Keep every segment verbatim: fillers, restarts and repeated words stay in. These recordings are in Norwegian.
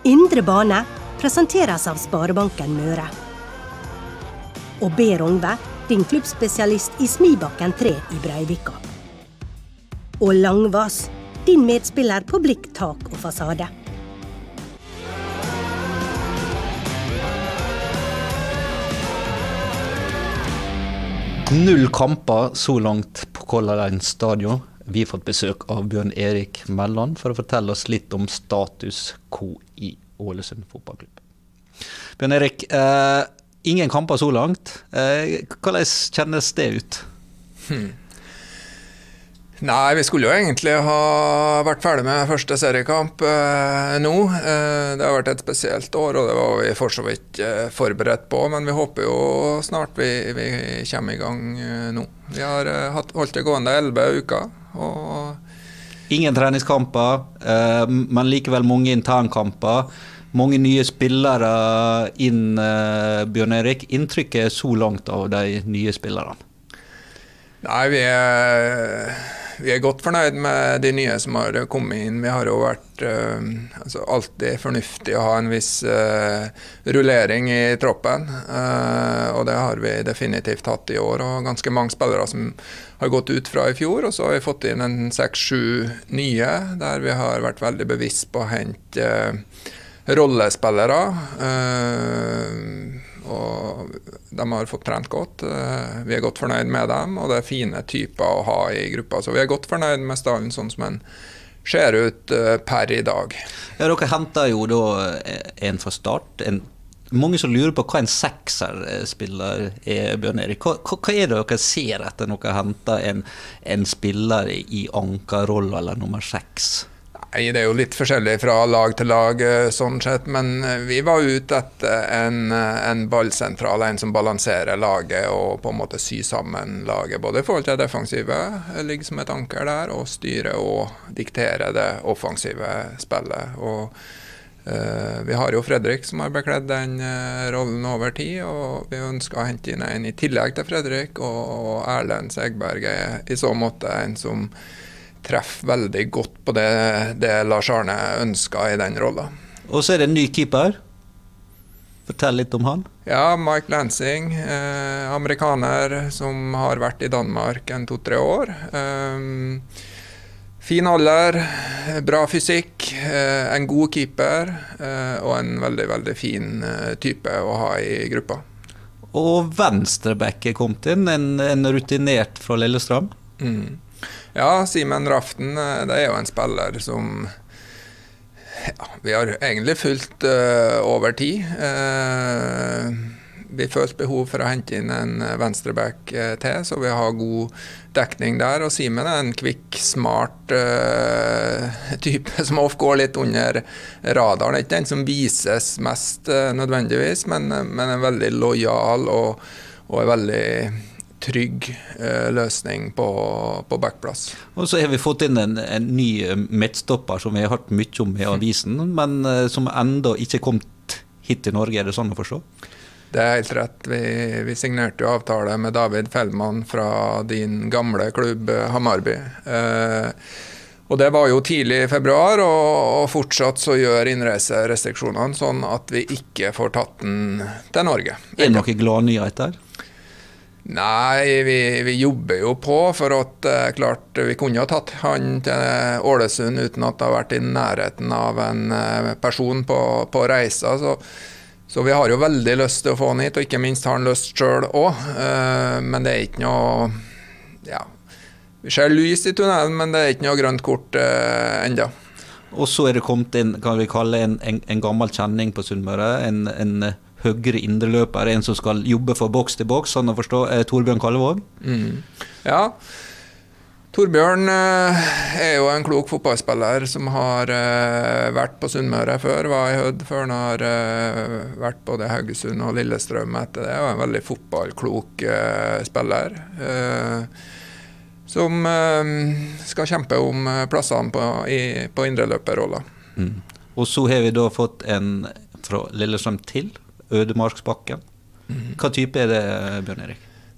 Indre bane presenteres av Sparebanken Møre. Og B. Rongve, din klubbspesialist i Smibakken tre i Breivika. Og Langvass, din medspiller på blikk, tak og fasade. Null kamper så langt på Color Line stadion. Vi har fått besøk av Bjørn Erik Melland for å fortelle oss litt om status quo i Ålesund fotballklubb. Bjørn Erik, eh, ingen kamper så langt. Eh, hvordan kjennes det ut? Hmm. Nei, vi skulle jo egentlig ha vært ferdig med første seriekamp eh, nå. Eh, det har vært et spesielt år, og det var vi for så vidt eh, forberedt på, men vi håper jo snart vi, vi kommer i gang eh, nå. Vi har eh, hatt, holdt det gående elleve uker, og ingen treningskamper, eh, men likevel mange internkamper. Mange nye spillere inn, eh, Bjørn Erik. Inntrykket så langt av de nye spillerne? Nei, vi er... Vi er godt fornøyd med de nye som har kommet inn. Vi har jo vært uh, altså alltid fornuftig å ha en viss uh, rullering i troppen, uh, og det har vi definitivt hatt i år, og ganske mange spillere som har gått ut fra i fjor, og så har vi fått inn en seks sju nye, der vi har vært veldig bevisst på å hente uh, rollespillere, uh, og de har fått trent godt. Vi er godt fornøyd med dem, og det er fine typer å ha i gruppa. Så vi er godt fornøyd med stallen sånn som den ser ut per i dag. Ja, dere henter jo da en fra start. En, mange som lurer på hva en sekser-spiller er, Bjørn Erik. Hva, hva er det dere ser etter når dere henter en, en spiller i ankerrolle eller nummer seks? Nei, det er jo litt forskjellig fra lag til lag, sånn sett, men vi var ute etter en, en ballsentral, en som balanserer laget og på en måte sy sammen laget, både i forhold til det defensive, ligger som et anker der, og styre og diktere det offensive spillet. Og uh, vi har jo Fredrik som har bekledd den uh, rollen over tid, og vi ønsker å hente inn en i tillegg til Fredrik, og, og Erlend Segberg er i så måte en som treffer veldig godt på det, det Lars Arne ønsker i den rollen. Og så er det en ny keeper. Fortell litt om han. Ja, Mike Lansing, eh, amerikaner som har vært i Danmark en to-tre år. Um, fin alder, bra fysikk, eh, en god keeper, eh, og en veldig, veldig fin eh, type å ha i gruppa. Og venstreback er kommet inn, en, en rutinert fra Lillestrøm. Mm. Ja, Simen Raften, det er jo en spiller som ja, vi har egentlig fulgt uh, over tid. Uh, vi følte behov for å hente inn en venstreback uh, til, så vi har god dekning der. Og Simen er en kvikk, smart uh, type som ofte går litt under radaren. Det er ikke den som vises mest uh, nødvendigvis, men, men er veldig lojal og, og er veldig trygg eh, løsning på, på backplass. Og så har vi fått inn en, en ny midtstopper som vi har hørt mye om i avisen, men eh, som enda ikke kom hit til Norge, er det sånn å forstå? Det er helt rett. Vi, vi signerte jo avtale med David Feldman fra din gamle klubb Hammarby. Eh, og det var jo tidlig i februar, og, og fortsatt så gjør innreiserestriksjonene sånn at vi ikke får tatt den til Norge. Er det noen glad nyheter? Nei, vi, vi jobber jo på for at eh, klart vi kunne ha tatt han til Ålesund uten at det har vært i nærheten av en eh, person på, på reisa, så, så vi har jo veldig lyst til å få han hit, og ikke minst har han lyst selv også, eh, men det er ikke noe, ja, vi ser lys i tunnelen, men det er ikke noe grønt kort eh, enda. Og så er det kommet inn, kan vi kalle en, en, en gammel kjenning på Sunnmøre, en, en høyre indreløper, en som skal jobbe for boks til boks, sånn å forstå, er Torbjørn Kallevåg. Mm. Ja, Torbjørn eh, er jo en klok fotballspiller som har eh, vært på Sunnmøre før, var i Hødd før han har eh, vært både Haugesund og Lillestrøm etter det, og en veldig fotballklok eh, spiller, eh, som eh, skal kjempe om plassene på, i, på indreløperrollen. Mm. Og så har vi da fått en fra Lillestrøm til Ødemarksbakken. Hva type er det, Bjørn Erik?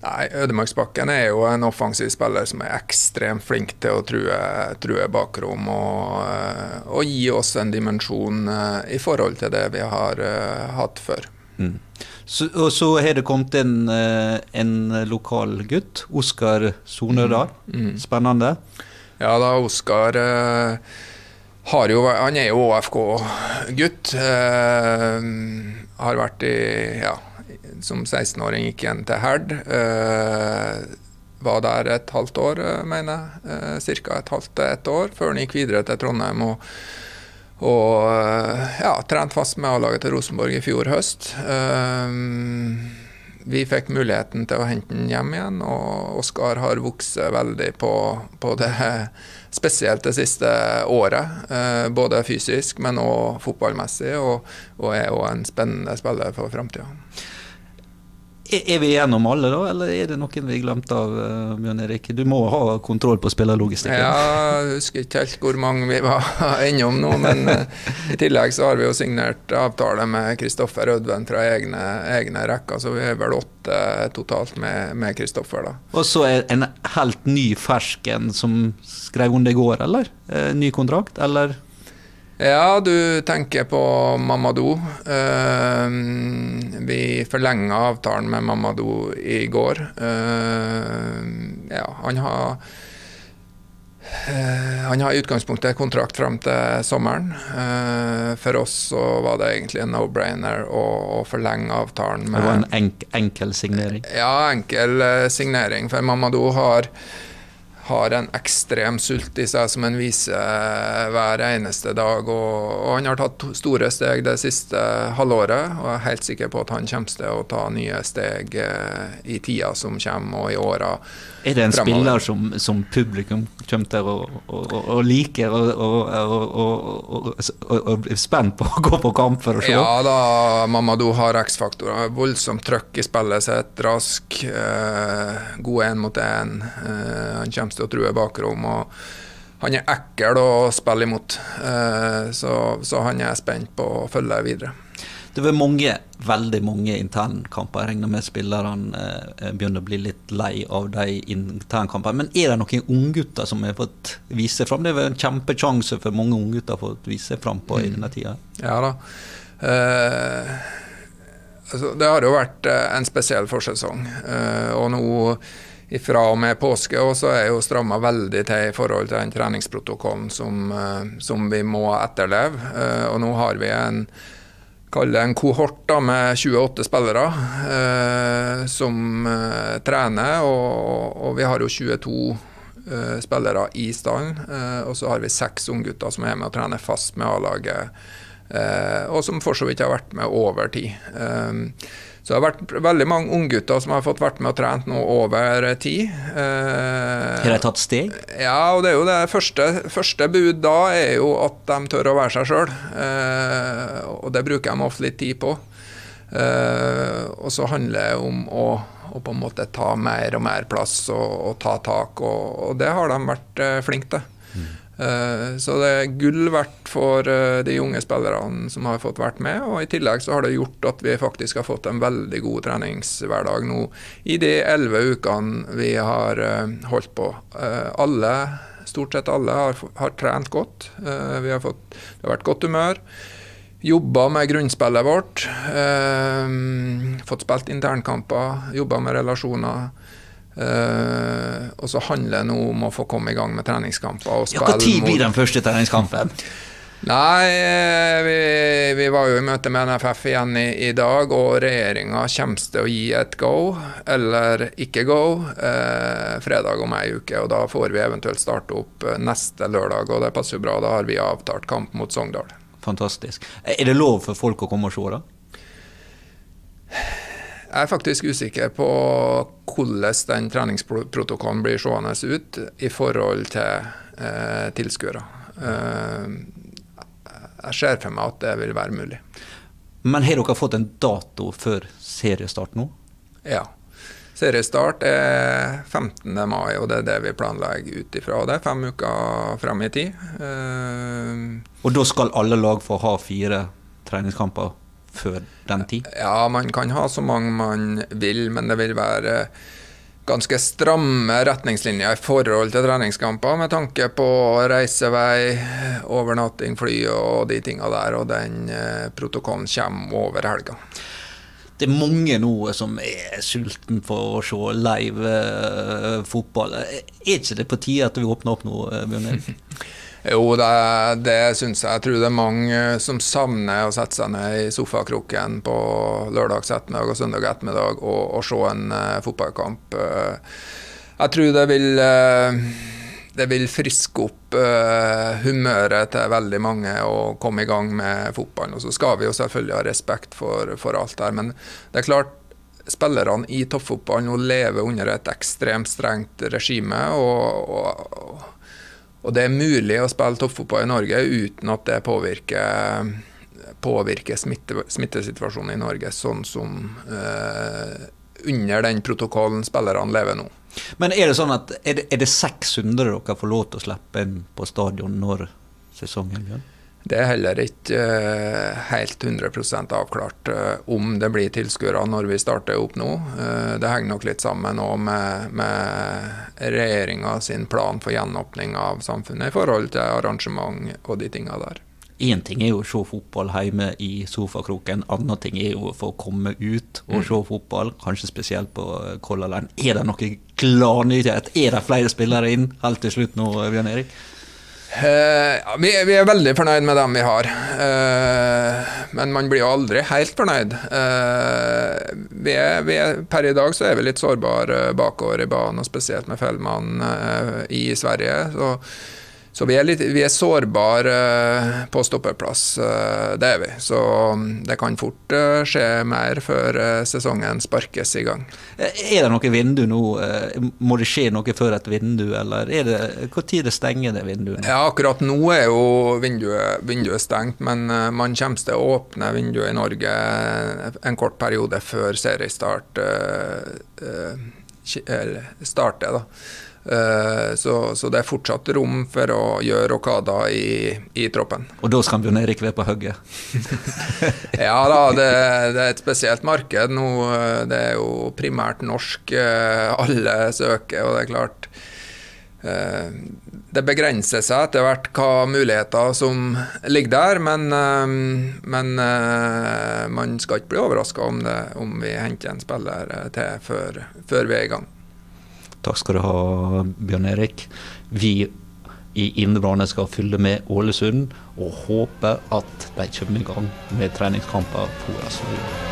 Nei, Ødemarksbakken er jo en offensiv spiller som er ekstremt flink til å true, true bakrom og, og gi oss en dimensjon i forhold til det vi har uh, hatt før. Mm. Så, og så har det kommet en, en lokal gutt, Oskar Sonerdal. Mm. Mm. Spennende. Ja da, Oskar uh, har jo, han er jo Å F K-gutt. Uh, har vært i, ja, som seksten-åring gikk igjen til Herd. Uh, var der et halvt år, mener jeg. Uh, cirka et halvt et år, før han gikk videre til Trondheim og, og uh, ja, trent fast med A-laget til Rosenborg i fjor høst. Uh, vi fikk muligheten til å hente den hjem igjen, og Oskar har vokst veldig på, på det, spesielt det siste året. Uh, både fysisk, men også fotballmessig, og, og er jo en spennende spiller for fremtiden. Er vi igjennom alle da, eller er det noen vi glemte av, uh, Bjørn Erik? Du må ha kontroll på spillerlogistikken. Ja, jeg husker ikke helt hvor mange vi var innom nå, men uh, i tillegg så har vi jo signert avtale med Kristoffer Ødven fra egne, egne rekker, så vi er vel åtte totalt med Kristoffer da. Og så er en helt ny fersken som skrev under i går, eller? Uh, ny kontrakt, eller? Ja, du tenker på Mamadou. Uh, vi forlenget avtalen med Mamadou i går. Uh, ja, han har uh, han har i utgangspunktet kontrakt frem til sommeren. Uh, for oss så var det egentlig en no-brainer å, å forlenge avtalen med... Det var en enk, enkel signering? Ja, enkel uh, signering, for Mamadou har har en ekstrem sult i seg som han viser hver eneste dag, og, og han har tatt store steg det siste halvåret, og jeg er helt sikker på at han kommer til å ta nye steg eh, i tida som kommer, og i årene Er det en fremover. Spiller som, som publikum kommer til å, å, å, å like og, og, og, og, og, og er spent på å gå på kamp for å se? Ja da, Mamadou har X-faktorer, voldsomt trøkk i spillet sitt, rask, eh, god en mot en, eh, han kommer til å true bakrom, og han er ekkel å spille imot, eh, så, så han er spent på å følge videre. Det var mange, veldig mange internkamper. Jeg regner med spillerne eh, begynner å bli litt lei av de internkamper. Men er det noen unggutter som har fått vise fram? Det er vel en kjempechance for mange unggutter å få vise fram på mm. i denne tida. Ja da. Eh, altså, det har jo vært en spesiell forsesong, eh, og nå fra og med påske, og så er jo strammet veldig til i forhold til den treningsprotokollen som, som vi må etterleve. Og nå har vi en, kall det en kohort da, med tjueåtte spillere eh, som eh, trener, og, og vi har jo tjueto eh, spillere i stallen, eh, og så har vi seks unggutter som er med og trener fast med A-laget, eh, og som for så vidt har vært med over tid. Eh, Så det har vært veldig mange unggutter som har fått vært med og trent nå over tid. Har de tatt steg? Ja, og det er jo det første, første bud da er jo at de tør å være seg selv. Og det bruker de ofte litt tid på. Og så handler det om å, å på en måte ta mer og mer plass og, og ta tak, og, og det har de vært flinke til. Mm. Så det er gull verdt for de unge spillerne som har fått vært med, og i tillegg så har det gjort at vi faktisk har fått en veldig god treningshverdag nå i de elleve ukene vi har holdt på. Alle, stort sett alle har, har trent godt, vi har fått, det har vært godt humør, jobbet med grunnspillet vårt, fått spilt internkamper, jobbet med relasjoner. Uh, og så handler det nå om å få komme i gang med treningskamper og ja, hva tid blir den første treningskampen? Nei, vi, vi var jo i møte med N F F igjen i, i dag, og regjeringen kommer til å gi et go eller ikke go uh, fredag om en uke, og da får vi eventuelt starte opp neste lørdag, og det passer jo bra, da har vi avtalt kamp mot Sogndal. Fantastisk. Er det lov for folk å komme og se da? Jeg er faktisk usikker på hvordan den treningsprotokollen blir seende ut i forhold til eh, tilskuere. Eh, jeg ser for meg at det vil være mulig. Men har dere fått en dato før seriestart nå? Ja. Seriestart er femtende mai, og det er det vi planlegger ut ifra. Det er fem uker frem i tid. Eh, og da skal alle lag få ha fire treningskamper før den tid? Ja, man kan ha så mange man vil, men det vil være ganske stramme retningslinjer i forhold til treningskamper, med tanke på reisevei, overnatting, fly og de tingene der, og den eh, protokollen kommer over helga. Det er mange nå som er sulten for å se live eh, fotball. Er ikke det på tide at vi åpner opp nå, Bjørn Erik? Jo, det, det synes jeg. Jeg tror det er mange som savner å sette seg ned i sofakroken på lørdags ettermiddag og søndag ettermiddag og, og se en uh, fotballkamp. Uh, jeg tror det vil, uh, det vil friske opp uh, humøret til veldig mange og komme i gang med fotballen. Og så skal vi jo selvfølgelig ha respekt for, for alt der, men det er klart, spillerne i toppfotballen nå lever under et ekstremt strengt regime, og, og Og det er mulig å spille toppfotball i Norge uten at det påvirker, påvirker smitte, smittesituasjonen i Norge, sånn som eh, under den protokollen spillerne lever nå. Men er det sånn at, er det, er det seks hundre dere får lov til å slippe inn på stadion når sesongen begynner? Det er heller ikke uh, helt hundre prosent avklart uh, om det blir tilskuere når vi starter opp nå. Uh, det henger nok litt sammen nå med, med regjeringen sin plan for gjenåpning av samfunnet i forhold til arrangement og de tingene der. En ting er jo å se fotball hjemme i sofakroken, en annen ting er jo for å komme ut og se fotball, kanskje spesielt på Color Line. Er det noe gladnyhet? Er det flere spillere inn helt til slutt nå, Bjørn Erik? Uh, ja, vi, vi er veldig fornøyd med dem vi har, uh, men man blir jo aldri helt fornøyd. Uh, vi er, vi er, per i dag så er vi litt sårbare bakover i banen, og spesielt med Fellmann uh, i Sverige, så Så vi er, litt, vi er sårbare på stoppeplass, det er vi. Så det kan fort skje mer før sesongen sparkes i gang. Er det noe vindu nå? Må det skje noe før et vindu, eller er det, hvor tid det stenger det vinduet? Ja, akkurat nå er jo vinduet, vinduet stengt, men man kommer til å åpne vinduet i Norge en kort periode før seriestart starter da. Uh, så, så det er fortsatt rom for å gjøre rokader i, i troppen. Og da skal Bjørn Erik være på hugget? Ja da, det, det er et spesielt marked nå. Det er jo primært norsk uh, alle søker, og det er klart uh, det begrenser seg etter hvert hva muligheter som ligger der, men, uh, men uh, man skal ikke bli overrasket om, det, om vi henter en spiller til før, før vi er i gang. Takk skal du ha, Bjørn Erik. Vi i Indre Brane skal fylle med Ålesund og håpe at de kommer i gang med treningskamper på Rasmus.